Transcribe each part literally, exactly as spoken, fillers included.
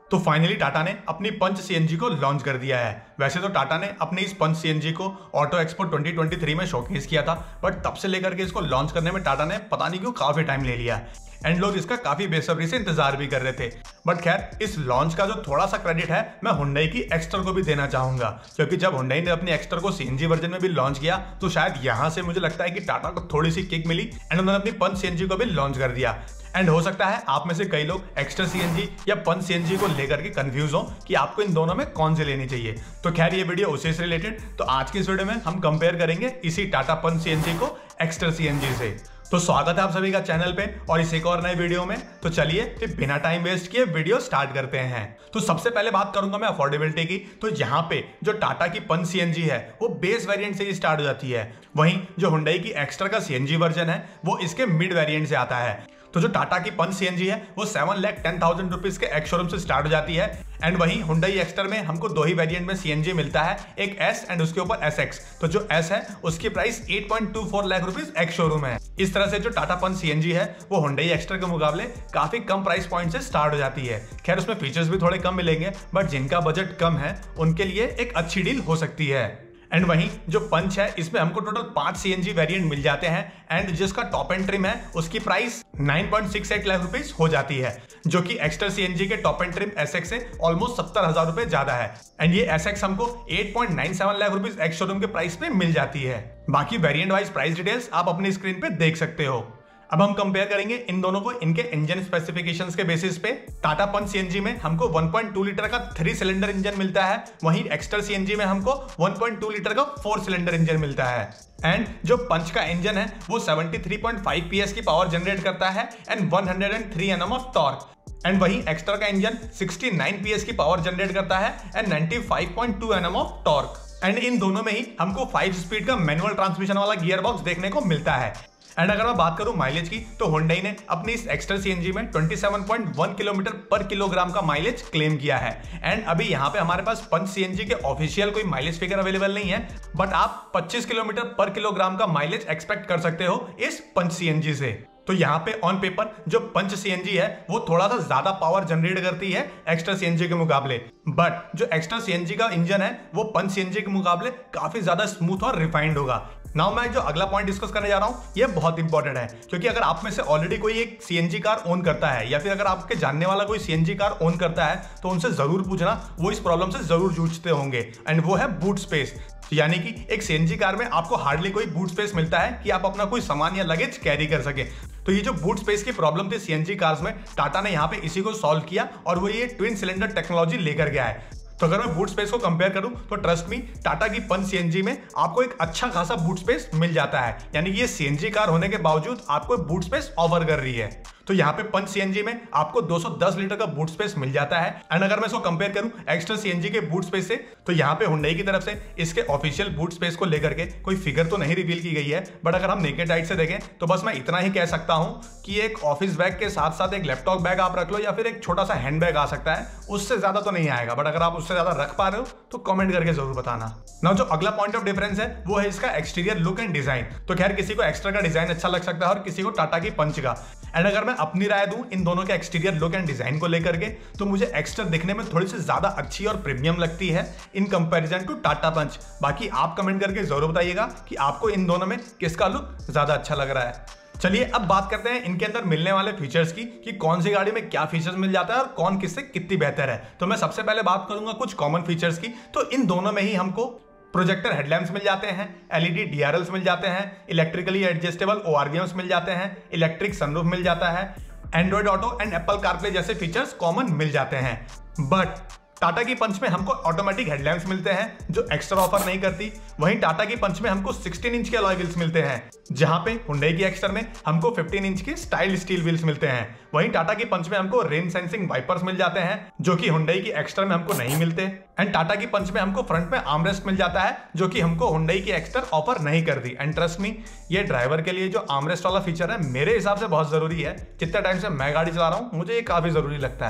तो फाइनली टाटा ने अपनी पंच सीएनजी को लॉन्च कर दिया है। वैसे तो टाटा ने अपनी इस पंच सीएनजी को Auto Expo twenty twenty three में शोकेस किया था, बट तब से लेकर के इसको लॉन्च करने में टाटा ने पता नहीं क्यों काफी टाइम ले लिया एंड लोग इसका काफी बेसब्री से इंतजार भी कर रहे थे। बट खैर, इस लॉन्च का जो थोड़ा सा क्रेडिट है मैं हुंडई की एक्स्टर को भी देना चाहूंगा, क्योंकि जब हुंडई ने अपनी एक्स्टर को सीएनजी वर्जन में भी लॉन्च किया तो शायद यहां से मुझे लगता है कि टाटा को थोड़ी सी किक मिली एंड उन्होंने अपनी पंच सीएनजी को भी लॉन्च कर दिया। एंड हो सकता है आप में से कई लोग एक्स्टर सीएनजी या पंच सीएनजी को लेकर के कंफ्यूज हो कि आपको इन दोनों में कौन सी लेनी चाहिए। तो खैर, ये वीडियो उसी से रिलेटेड, तो आज की इस वीडियो में हम कंपेयर करेंगे इसी टाटा पंच सीएनजी को एक्स्टर सीएनजी से। तो स्वागत है आप सभी का चैनल पे और इस एक और नए वीडियो में। तो चलिए फिर बिना टाइम वेस्ट किए वीडियो स्टार्ट करते हैं। तो सबसे पहले बात करूंगा मैं अफोर्डेबिलिटी की। तो यहाँ पे जो टाटा की पंच सीएनजी है वो बेस वेरिएंट से ही स्टार्ट हो जाती है, वहीं जो हुंडई की एक्स्टर का सीएनजी वर्जन है वो इसके मिड वेरिएंट से आता है। तो जो टाटा की पंच सीएनजी है वो seven lakh ten thousand rupees के एक्स शोरूम से स्टार्ट हो जाती है एंड वहीं हुंडई एक्स्टर में हमको दो ही वेरिएंट में सीएनजी मिलता है, एक एस एंड उसके ऊपर एस एक्स। तो जो एस है उसकी price eight point two four lakh rupees ex showroom है। इस तरह से जो टाटा पंच सीएनजी है वो हुंडई एक्स्टर के मुकाबले काफी कम प्राइस पॉइंट से स्टार्ट हो जाती है। खैर, उसमें फीचर्स भी थोड़े कम मिलेंगे, बट जिनका बजट कम है उनके लिए एक अच्छी डील हो सकती है। एंड वहीं जो पंच है इसमें हमको टोटल पांच सीएनजी वेरिएंट मिल जाते हैं एंड जिसका टॉप एंड ट्रिम है उसकी price nine point six eight lakh rupees हो जाती है, जो कि एक्स्टर सीएनजी के टॉप एंड ट्रिम एसएक्स से ऑलमोस्ट सत्तर हजार रुपए ज्यादा है। एंड ये एसएक्स हमको eight point nine seven lakh rupees ex showroom के प्राइस पे मिल जाती है। बाकी वेरिएंट वाइज प्राइस डिटेल्स आप अपनी स्क्रीन पे देख सकते हो। अब हम कंपेयर करेंगे इन दोनों को इनके इंजन स्पेसिफिकेशंस के बेसिस पे। टाटा पंच सीएनजी में हमको वन पॉइंट टू लीटर का थ्री सिलेंडर इंजन मिलता है, वहीं एक्स्टर सीएनजी में हमको वन पॉइंट टू लीटर का फोर सिलेंडर इंजन मिलता है। एंड जो पंच का इंजन है वो seventy three point five PS की पावर जनरेट करता है and one hundred three Nm of torque. And वहीं एक्स्टर का इंजन सिक्सटी नाइन पीएस की पावर जनरेट करता है and ninety five point two Nm of torque. And इन दोनों में ही हमको फाइव स्पीड का मैनुअल ट्रांसमिशन वाला गियर बॉक्स देखने को मिलता है। एंड अगर मैं बात करूं माइलेज की, तो हुंडई ने अपनी इस एक्स्टर सीएनजी में twenty seven point one kilometre पर किलोग्राम का माइलेज क्लेम किया है। एंड अभी यहाँ पे हमारे पास पंच सीएनजी के ऑफिशियल कोई माइलेज फिगर अवेलेबल नहीं है, बट आप पच्चीस किलोमीटर पर किलोग्राम का माइलेज एक्सपेक्ट कर सकते हो इस पंच सीएनजी से। तो यहाँ पे ऑन पेपर जो पंच सीएनजी है वो थोड़ा सा ज्यादा पावर जनरेट करती है एक्स्टर सीएनजी के मुकाबले, बट जो एक्स्टर सीएनजी का इंजन है वो पंच सीएनजी के मुकाबले काफी ज्यादा स्मूथ और रिफाइंड होगा। नाउ मैं जो अगला पॉइंट डिस्कस करने जा रहा हूँ ये बहुत इंपॉर्टेंट है, क्योंकि अगर आप में से ऑलरेडी कोई एक सीएनजी कार ओन करता है या फिर अगर आपके जानने वाला कोई सीएनजी कार ओन करता है तो उनसे जरूर पूछना, वो इस प्रॉब्लम से जरूर जूझते होंगे एंड वो है बूट स्पेस। यानी कि एक सीएनजी कार में आपको हार्डली कोई बूट स्पेस मिलता है कि आप अपना कोई सामान या लगेज कैरी कर सके। तो ये जो बूट स्पेस की प्रॉब्लम थी सीएनजी कार्स में, टाटा ने यहाँ पे इसी को सॉल्व किया और वो ये ट्विन सिलेंडर टेक्नोलॉजी लेकर गया है। तो अगर मैं बूट स्पेस को कंपेयर करूं तो ट्रस्ट मी, टाटा की पंच सीएनजी में आपको एक अच्छा खासा बूट स्पेस मिल जाता है, यानी कि ये सीएनजी कार होने के बावजूद आपको बूट स्पेस ऑफर कर रही है। तो यहाँ पे पंच सीएनजी में आपको दो सौ दस लीटर का बूट स्पेस मिल जाता है। एंड अगर मैं इसको कंपेयर करूं एक्स्टर सीएनजी के बूट स्पेस से, तो यहाँ पे हुंडई की तरफ से इसके ऑफिशियल बूट स्पेस को लेकर के कोई फिगर तो नहीं रिवील की गई है, बट अगर हम नेकेड आइट से देखें तो बस मैं इतना ही कह सकता हूँ कि एक ऑफिस बैग के साथ साथ एक लैपटॉप बैग आप रख लो या फिर एक छोटा सा हैंड बैग आ सकता है, उससे ज्यादा तो नहीं आएगा। बट अगर आप उससे ज्यादा रख पा रहे हो तो कमेंट करके जरूर बताना। नाउ जो अगला पॉइंट ऑफ डिफरेंस है वो है इसका एक्सटीरियर लुक एंड डिजाइन। तो खैर, किसी को एक्स्ट्रा का डिजाइन अच्छा लग सकता है और किसी को टाटा की पंच का। एंड अगर मैं अपनी राय दूं इन दोनों के एक्सटीरियर लुक एंड डिजाइन को लेकर के, तो मुझे एक्स्टर दिखने में थोड़ी सी ज्यादा अच्छी और प्रीमियम लगती है in comparison to Tata Punch. बाकी आप कमेंट करके जरूर बताइएगा कि आपको इन दोनों में किसका लुक ज्यादा अच्छा लग रहा है। चलिए अब बात करते हैं इनके अंदर मिलने वाले फीचर्स की, कि कौन सी गाड़ी में क्या फीचर्स मिल जाता है और कौन किससे कितनी बेहतर है। तो मैं सबसे पहले बात करूंगा कुछ कॉमन फीचर्स की। तो इन दोनों में ही हमको प्रोजेक्टर हेडलैम्प्स मिल जाते हैं, एलईडी डीआरएल्स मिल जाते हैं, इलेक्ट्रिकली एडजस्टेबल ओआरवीएम्स मिल जाते हैं, इलेक्ट्रिक सनरूफ मिल जाता है, Android Auto and Apple CarPlay जैसे फीचर्स कॉमन मिल जाते हैं। बट टाटा की पंच में हमको ऑटोमेटिक हेडलैम्प्स मिलते हैं जो एक्स्ट्रा ऑफर नहीं करती। वहीं टाटा की पंच में हमको सिक्सटीन इंच के अलॉय व्हील्स मिलते हैं, जहां पे हुंडई की एक्स्टर में हमको फिफ्टीन इंच के स्टाइल स्टील व्हील्स मिलते हैं। वहीं टाटा की पंच में हमको रेन सेंसिंग वाइपर्स मिल जाते हैं जो कि हुंडई की एक्स्टर में हमको नहीं मिलते। एंड टाटा की पंच में हमको फ्रंट में आर्मरेस्ट मिल जाता है जो कि हमको हुंडई की एक्स्टर ऑफर नहीं करती। एंड ट्रस्ट मी, ये ड्राइवर के लिए जो आर्मरेस्ट वाला फीचर है मेरे हिसाब से बहुत जरूरी है। जितने टाइम से मैं गाड़ी चला रहा हूँ मुझे ये काफी जरूरी लगता है।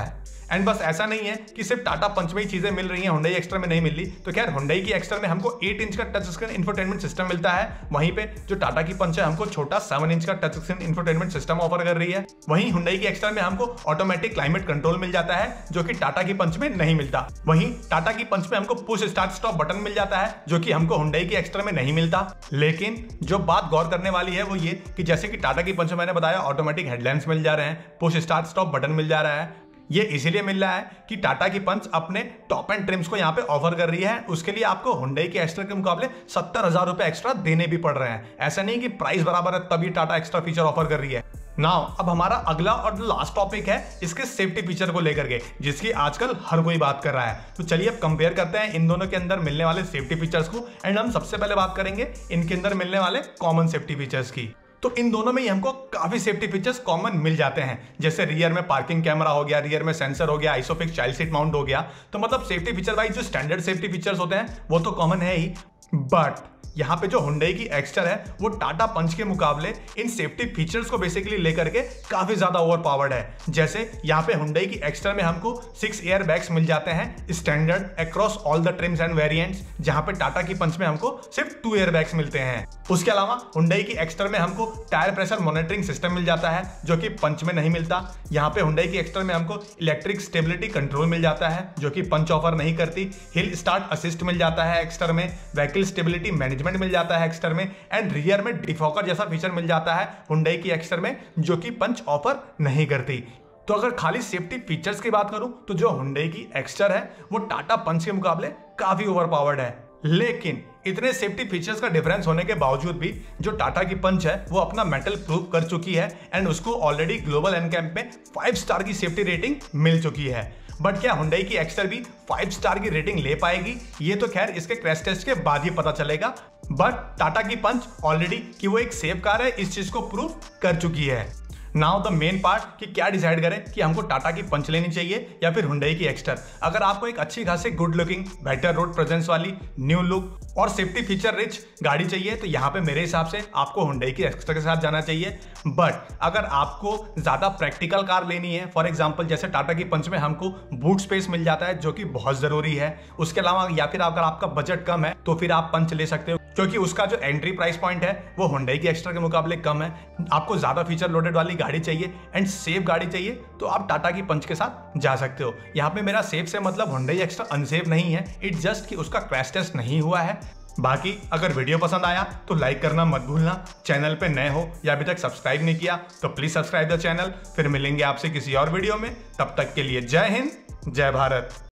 एंड बस ऐसा नहीं है कि सिर्फ टाटा पंच में ही चीजें मिल रही हैं, हुंडई एक्स्ट्रा में नहीं मिल रही। तो खैर हुंडई की एक्स्ट्रा में हमको एट इंच का टच स्क्रीन इंफोटेनमेंट सिस्टम मिलता है, वहीं पे जो टाटा की पंच है हमको छोटा सेवन इंच का touch screen infotainment system offer कर रही है। वहीं हुंडई की एक्स्ट्रा में हमको ऑटोमेटिक क्लाइमेट कंट्रोल मिल जाता है जो कि टाटा की पंच में नहीं मिलता। वहीं टाटा की पंच में हमको पुश स्टार्ट स्टॉप बटन मिल जाता है जो कि हमको हुंडई की एक्स्ट्रा में नहीं मिलता। लेकिन जो बात गौर करने वाली है वो ये कि जैसे कि टाटा की पंच में मैंने बताया ऑटोमेटिक हेडलैम्प्स मिल जा रहे हैं, पुश स्टार्ट स्टॉप बटन मिल जा रहा है। ये इसीलिए मिल रहा है कि टाटा की पंच अपने टॉप एंड ट्रिम्स को यहाँ पे ऑफर कर रही है, उसके लिए आपको हुंडई के एक्स्ट्रा के मुकाबले सत्तर हजार रुपए एक्स्ट्रा देने भी पड़ रहे हैं। ऐसा नहीं कि प्राइस बराबर है तभी टाटा एक्स्ट्रा फीचर ऑफर कर रही है। नाउ अब हमारा अगला और लास्ट टॉपिक है इसके सेफ्टी फीचर को लेकर के, जिसकी आजकल हर कोई बात कर रहा है। तो चलिए अब कंपेयर करते हैं इन दोनों के अंदर मिलने वाले सेफ्टी फीचर्स को। एंड हम सबसे पहले बात करेंगे इनके अंदर मिलने वाले कॉमन सेफ्टी फीचर्स की। तो इन दोनों में ही हमको काफी सेफ्टी फीचर्स कॉमन मिल जाते हैं, जैसे रियर में पार्किंग कैमरा हो गया, रियर में सेंसर हो गया, आइसोफिक्स चाइल्ड सीट माउंट हो गया। तो मतलब सेफ्टी फीचर वाइज जो स्टैंडर्ड सेफ्टी फीचर्स होते हैं वो तो कॉमन है ही, बट यहाँ पे जो हुंडई की एक्स्टर है वो टाटा पंच के मुकाबले इन सेफ्टी फीचर्स को बेसिकली लेकर के काफी ज्यादा ओवर पावर्ड है। जैसे यहाँ पे हुंडई की एक्स्टर में हमको सिक्स एयर बैग्स मिल जाते हैं standard across all the trims and variants, जहाँ पे टाटा की पंच में हमको सिर्फ टू एयर बैग्स मिलते हैं। उसके अलावा हुंडई की एक्स्टर में हमको टायर प्रेशर मॉनिटरिंग सिस्टम मिल जाता है जो कि पंच में नहीं मिलता। यहाँ पे हुंडई की एक्स्टर में हमको इलेक्ट्रिक स्टेबिलिटी कंट्रोल मिल जाता है जो कि पंच ऑफर नहीं करती। हिल स्टार्ट असिस्ट मिल जाता है एक्स्टर में, व्हीकल स्टेबिलिटी मैनेजमेंट मिल जाता है एक्स्टर में, एंड रियर में डिफॉकर जैसा फीचर मिल जाता है हुंडई की एक्स्टर में जो कि पंच ऑफर नहीं करती। तो अगर खाली सेफ्टी फीचर्स की बात करूं तो जो हुंडई की एक्स्टर है वो टाटा पंच के मुकाबले काफी ओवरपावर्ड है। लेकिन इतने सेफ्टी फीचर्स का डिफरेंस होने के बावजूद भी जो टाटा की पंच है वो अपना मेटल प्रूफ कर चुकी है एंड उसको ऑलरेडी ग्लोबल एनकैम्प में फाइव स्टार की सेफ्टी रेटिंग मिल चुकी है। बट क्या हुंडई की एक्स्टर भी फाइव स्टार की रेटिंग ले पाएगी, ये तो खैर इसके क्रैश टेस्ट के बाद ही पता चलेगा। बट टाटा की पंच ऑलरेडी कि वो एक सेफ कार है इस चीज को प्रूफ कर चुकी है। नाउ द मेन पार्ट कि क्या डिसाइड करें कि हमको टाटा की पंच लेनी चाहिए या फिर हुंडई की एक्स्टर। अगर आपको एक अच्छी खासी good looking, better road presence वाली, न्यू लुक और सेफ्टी फीचर रिच गाड़ी चाहिए तो यहाँ पे मेरे हिसाब से आपको हुंडई की एक्स्टर के साथ जाना चाहिए। बट अगर आपको ज्यादा प्रैक्टिकल कार लेनी है, फॉर एग्जांपल जैसे टाटा की पंच में हमको बूट स्पेस मिल जाता है जो कि बहुत जरूरी है, उसके अलावा या फिर अगर आपका बजट कम है तो फिर आप पंच ले सकते हो क्योंकि उसका जो एंट्री प्राइस पॉइंट है वो हुंडई की एक्स्ट्रा के मुकाबले कम है। आपको ज्यादा फीचर लोडेड वाली गाड़ी चाहिए एंड सेफ गाड़ी चाहिए तो आप टाटा की पंच के साथ जा सकते हो। यहाँ पे मेरा सेफ से मतलब हुंडई एक्स्ट्रा अनसेफ नहीं है, इट्स जस्ट कि उसका क्रैश टेस्ट नहीं हुआ है। बाकी अगर वीडियो पसंद आया तो लाइक करना मत भूलना, चैनल पे नए हो या अभी तक सब्सक्राइब नहीं किया तो प्लीज सब्सक्राइब द चैनल। फिर मिलेंगे आपसे किसी और वीडियो में, तब तक के लिए जय हिंद, जय भारत।